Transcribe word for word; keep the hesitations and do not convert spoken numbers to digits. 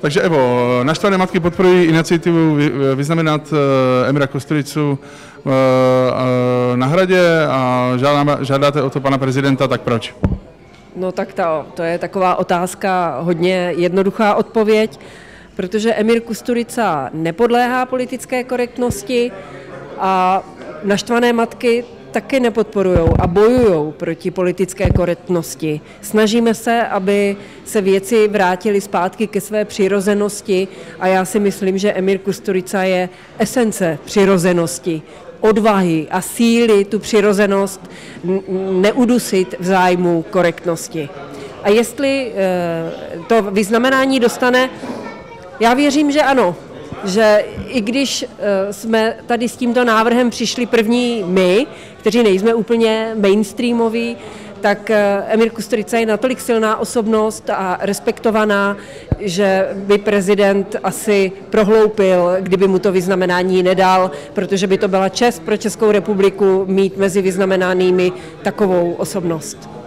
Takže Evo, Naštvané matky podporují iniciativu vyznamenat Emira Kusturicu na Hradě a žádáte o to pana prezidenta, tak proč? No tak to, to je taková otázka, hodně jednoduchá odpověď, protože Emir Kusturica nepodléhá politické korektnosti a Naštvané matky taky nepodporujou a bojujou proti politické korektnosti. Snažíme se, aby se věci vrátily zpátky ke své přirozenosti a já si myslím, že Emir Kusturica je esence přirozenosti, odvahy a síly tu přirozenost neudusit v zájmu korektnosti. A jestli to vyznamenání dostane, já věřím, že ano, že i když jsme tady s tímto návrhem přišli první my, kteří nejsme úplně mainstreamoví, tak Emir Kusturica je natolik silná osobnost a respektovaná, že by prezident asi prohloupil, kdyby mu to vyznamenání nedal, protože by to byla čest pro Českou republiku mít mezi vyznamenánými takovou osobnost.